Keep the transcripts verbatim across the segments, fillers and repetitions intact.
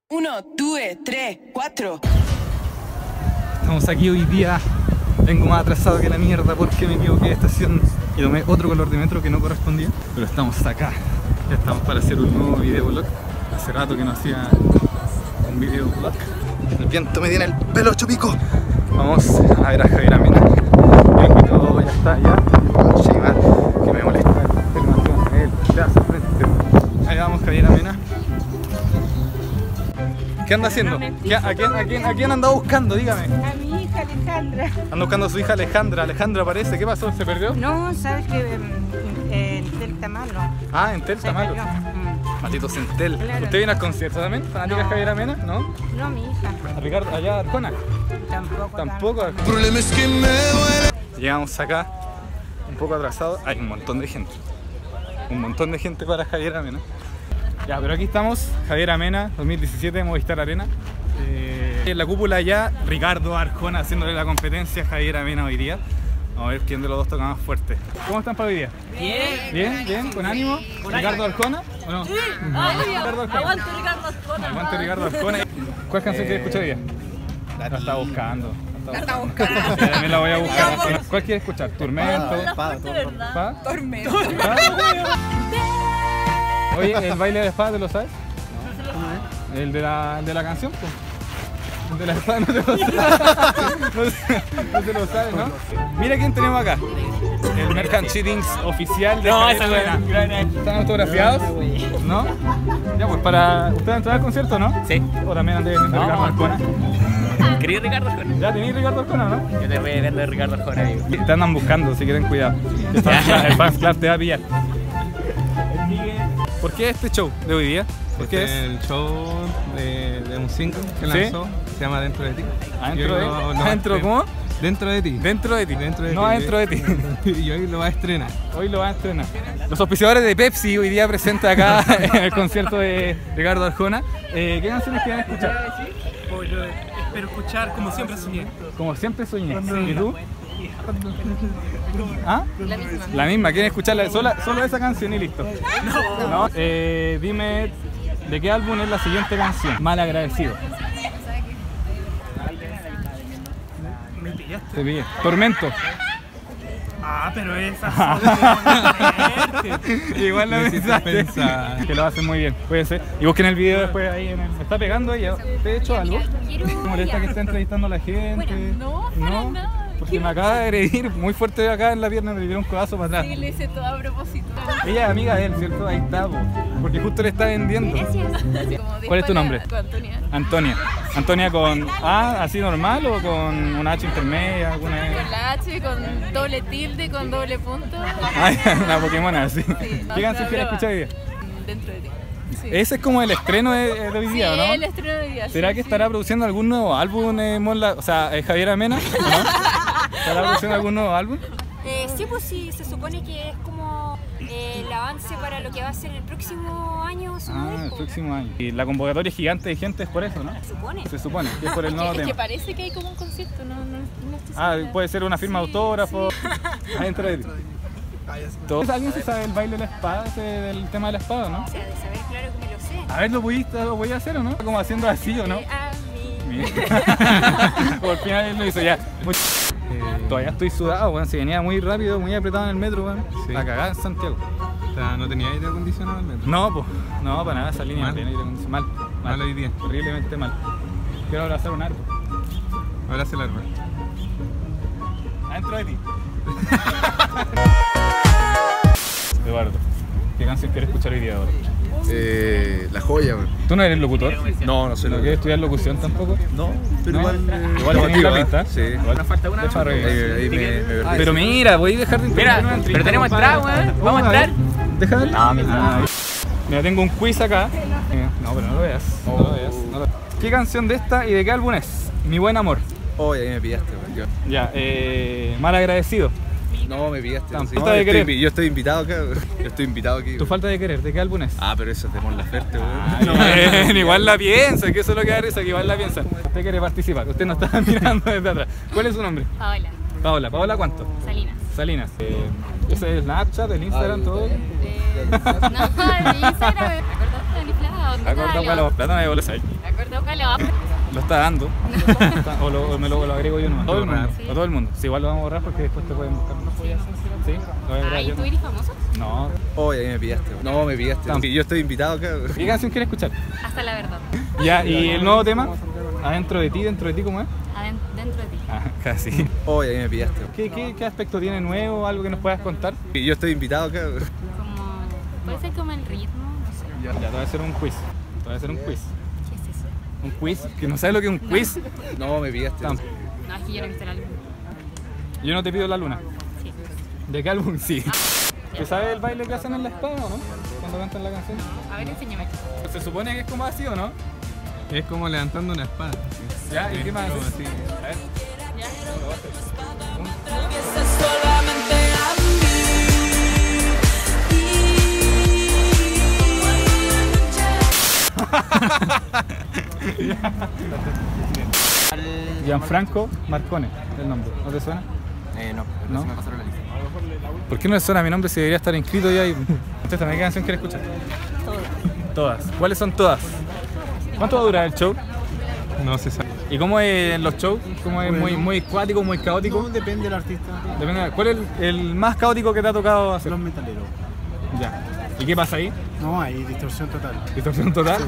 Uno, due, tres, cuatro. Estamos aquí hoy día. Vengo más atrasado que la mierda porque me equivoqué de estación y tomé otro color de metro que no correspondía. Pero estamos acá. Ya estamos para hacer un nuevo videoblog. Hace rato que no hacía un videoblog. El viento me tiene el pelo chupico. Vamos a ver a Javier Amena. Y todo ya está, ya. Que me molesta. El pedazo de frente. Ahí vamos, Javier Amena. ¿Qué anda haciendo? ¿Qué, a, quién, a, quién, ¿A quién anda buscando? Dígame. A mi hija Alejandra. Anda buscando a su hija Alejandra. Alejandra aparece. ¿Qué pasó? ¿Se perdió? No, sabes que eh, en Tel Tamalo. Ah, en Tel Tamalo. Mm. Malditos en Tel. Claro. ¿Usted viene al concierto también? ¿Fanática no. Javier Amena? ¿No? No, mi hija. ¿A Ricardo allá a Arjona? Tampoco. Tampoco. El problema es que me duele. Llegamos acá un poco atrasados. Hay un montón de gente. Un montón de gente para Javier Amena. Ya, pero aquí estamos, Javier Amena, dos mil diecisiete, Movistar Arena. Eh, en la cúpula ya, Ricardo Arjona haciéndole la competencia a Javier Amena hoy día. Vamos a ver quién de los dos toca más fuerte. ¿Cómo están para hoy día? Bien. ¿Bien? ¿Bien? ¿Con ánimo? ¿Ricardo Arjona o no? Sí. Ah, Ricardo Arjona. Aguante Ricardo Arjona. Aguante Ricardo Arjona. ¿Cuál canción eh, quieres escuchar hoy día? La, la está buscando. La está buscando. Sí, también la voy a buscar. ¿Cuál quieres escuchar? ¿Tormento? ¿Pa? ¿Pa? Tormento. Oye, ¿el baile de la espada te lo sabes? No. ¿El de la, de la canción? Pues. El de la espada no te lo sabes. No, no te lo sabes, ¿no? Mira quién tenemos acá. El Merchant Cheatings oficial de No, esa buena. ¿Están autografiados? ¿No? Ya pues para... ¿Usted va a entrar al concierto, no? Sí. ¿O también antes de no. Ricardo Arjona? ¿Querías Ricardo Arjona? ¿Ya tenéis Ricardo Arjona, no? Yo te voy a ver de Ricardo Arjona, amigo. Te andan buscando, así que ten cuidado. El fans, club, el fans club te va a pillar. ¿Por qué este show de hoy día? ¿Por qué este es? El show de, de un single que lanzó, ¿Sí? Se llama Dentro de ti. ¿Adentro de ti? Lo, lo ¿Adentro cómo? Dentro de ti. Dentro de ti. Dentro de no ti. adentro de ti. Y hoy lo va a estrenar. Hoy lo va a estrenar. Los auspiciadores de Pepsi hoy día presentes acá en el concierto de Ricardo Arjona. Eh, ¿Qué canciones quieren escuchar? Hoy lo espero escuchar como siempre soñé. Como siempre soñé. ¿Y tú? ¿Ah? La misma. La misma, ¿quieren escucharla? Solo, solo esa canción y listo. No. ¿No? Eh, dime, ¿de qué álbum es la siguiente canción? Mal agradecido. Me pillaste. Te pillé. Tormento. Ah, pero esa es Igual la pensaste. Que lo hacen muy bien, puede ser. Y busquen el video después ahí en el... ¿Me está pegando ella? ¿Te he hecho algo? ¿Te molesta que esté entrevistando a la gente? No, para nada. Porque me acaba de agredir muy fuerte acá en la pierna, me dio un codazo para atrás. Sí, le hice todo a propósito. Ella es amiga de él, ¿cierto? Ahí está, po. Porque justo le está vendiendo. ¿Cuál es tu nombre? Con Antonia. Antonia. ¿Antonia con A, así normal o con una H intermedia? Alguna... Con la H, con doble tilde, con doble punto. Ay, una Pokémon así. Sí, ¿Qué canción quieres escuchar hoy día? Dentro de ti. Sí. Ese es como el estreno de, de hoy día, sí, ¿no? el estreno de hoy día. ¿Será sí, que sí. estará produciendo algún nuevo álbum, eh, Monla, o sea, eh, Javier Amena? ¿No? ¿Estará produciendo algún nuevo álbum? Eh, sí, pues sí, se supone que es como eh, el avance para lo que va a ser el próximo año. Su Ah, el disco. próximo año. Y la convocatoria es gigante de gente es por eso, ¿no? Se supone. Se supone, que es por el Es nuevo que, es que tema. parece que hay como un concierto, no, no, no estoy Ah, segura. puede ser una firma de Sí, autógrafo. sí. Adentro de ti. ¿Todos- ¿Alguien se sabe el baile de la espada, ese del tema de la espada, no? O sea, de saber, claro que me lo sé. A ver, ¿lo pudiste, lo podías hacer o no? Como haciendo así o no. A mí. Por final él lo hizo ya. Muy... Eh, todavía estoy sudado, weón. Se venía muy rápido, muy apretado en el metro, weón. Sí. A cagar en Santiago. O sea, ¿no tenía aire acondicionado el metro? No, pues, no, para nada, esa línea Mal. no tiene aire acondicionado. Mal, Mal hoy día. Horriblemente mal. Quiero abrazar un árbol. Abraza el árbol. Adentro de ti. Eduardo, ¿qué canción quieres escuchar hoy día, Eduardo? Eh, la joya, man. ¿Tú no eres locutor? No, no sé ¿No lo quieres estudiar locución tampoco? No, pero ¿No? igual. eh, Igual tenés motiva, la pista. Sí. Igual nos falta una. Ahí, ahí me, me perdí. Pero mira, voy a dejar de Mira, interrumpir una pero tenemos compadre. entrada, weón. ¿Vamos a ver. entrar? Deja ver. No, mi Ah, mira, tengo un quiz acá. Eh, No, pero no lo veas. No lo veas. no lo- ¿Qué canción de esta y de qué álbum es? Mi buen amor. Oh, ahí me pillaste, man. Yo- Ya, eh, mal agradecido. No, me pillaste. Tan sí. falta No, de yo, querer. estoy, yo estoy invitado acá, weón. Yo estoy invitado aquí. Tu weón. falta de querer, ¿de qué álbum es? Ah, pero eso es de Mon Laferte, weón. Ah, bien, igual la piensa, que eso es lo que da risa, que igual la piensa. Usted quiere participar, usted no está mirando desde atrás. ¿Cuál es su nombre? Paola, Paola. ¿Paola cuánto? Salinas. Salinas. Eh, ¿Ese es el Snapchat, el Instagram, todo? Eh, no, de Instagram. ¿Me acordaste de mi plata? Acorda palo, plátano de bolsa ahí. Acorda palo. Lo está dando. o, lo, o me lo, lo agrego yo nomás. Todo el mundo. A todo el mundo. Sí, igual lo vamos a borrar porque después te pueden buscar. ¿Sí? Lo voy a agregar Ay, yo. ¿tú eres famoso? No. Oye, ahí me pillaste. No, me pillaste. Tam- Sí, yo estoy invitado acá. ¿Qué canción quieres escuchar? Hasta la verdad. Ya, y el nuevo tema, Adentro de ti, dentro de ti, ¿cómo es? Aden- Dentro de ti. Ah, casi. Oye, ahí me pillaste. ¿Qué, qué, qué aspecto tiene nuevo? ¿Algo que nos puedas contar? Sí, yo estoy invitado acá. Como. Puede ser como el ritmo, no sé. Ya, ya te voy a hacer un quiz. Te voy a hacer un quiz. ¿Qué es eso? ¿Un quiz? ¿Que no sabes lo que es un quiz? No, me pillaste. Tam- No, es que yo no he visto el álbum. Yo no te pido la luna. Sí. ¿De qué álbum? Sí. ¿Tú sabes el baile que hacen en la espada o no? Cuando cantan la canción. A ver, enséñame. Se supone que es como así, ¿o no? Es como levantando una espada. Ya, ¿y qué más Como haces? así. A ver. ¿Ya? Lo voy a hacer. Gianfranco Marcone, el nombre. ¿No te suena? Eh, no, ¿No? se me pasaron la lista. ¿Por qué no le suena mi nombre si debería estar inscrito ya? Y... Contéstame, ¿qué canción quieres escuchar? Todas. Todas. ¿Cuáles son todas? ¿Cuánto va a durar el show? No se sabe. ¿Y cómo es en los shows? ¿Cómo es? ¿Muy, muy cuático, muy caótico? No, depende del artista. Depende de- ¿Cuál es el, el más caótico que te ha tocado hacer? Los metaleros. Ya. ¿Y qué pasa ahí? No, hay distorsión total. ¿Distorsión total?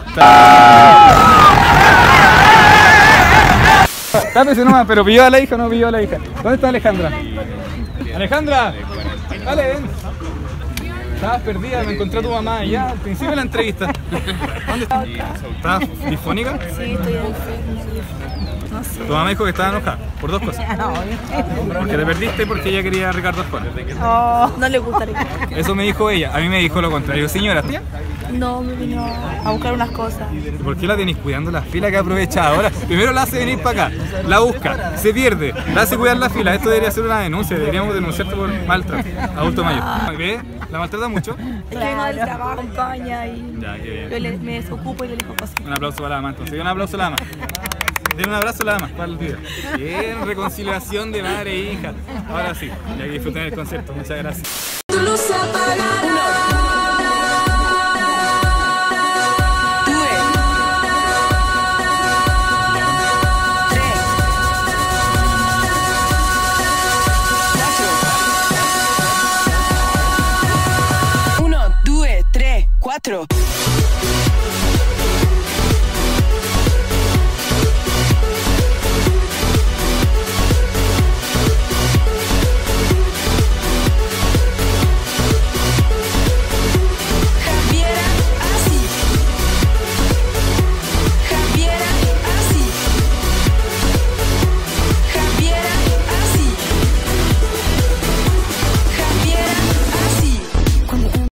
Tápese nomás, pero pilló a la hija o no pilló a la hija. ¿Dónde está Alejandra? ¡Alejandra! Dale, ven. Estabas perdida, me encontré a tu mamá allá al principio de la entrevista. ¿Dónde estás? ¿Estás disfónica? Sí, estoy enferma. No sé. Tu mamá dijo que estaba enojada por dos cosas. Porque te perdiste y porque ella quería a Ricardo Arjona. Oh, no le gustaría. Eso me dijo ella. A mí me dijo lo contrario. Señora, ¿tía? No, me vino a buscar unas cosas. ¿Y por qué la tenéis cuidando la fila que aprovecha ahora? Primero la hace venir para acá, la busca, se pierde, la hace cuidar la fila. Esto debería ser una denuncia, deberíamos denunciarte por maltrato. Adulto mayor. ¿Ve? ¿La maltrata mucho? Es que vengo del trabajo, acompaña y Ya, qué bien. yo le, me desocupo y le dejo cosas. Un aplauso para la dama, entonces. Un aplauso a la dama. Den un abrazo a la dama para el video. Bien, reconciliación de madre e hija. Ahora sí, ya que disfruten el concierto. Muchas gracias. Uno, due, tre, quattro.